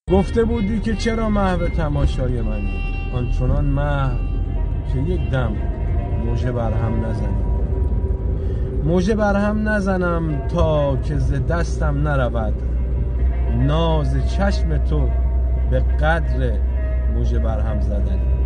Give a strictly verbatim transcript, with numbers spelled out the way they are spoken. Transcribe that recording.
گفته بودی که چرا محو تماشای منی، آنچنان محو که یک دم موجه برهم نزنی. موجه برهم نزنم تا که ز دستم نرود ناز چشم تو به قدر موجه برهم زدنی.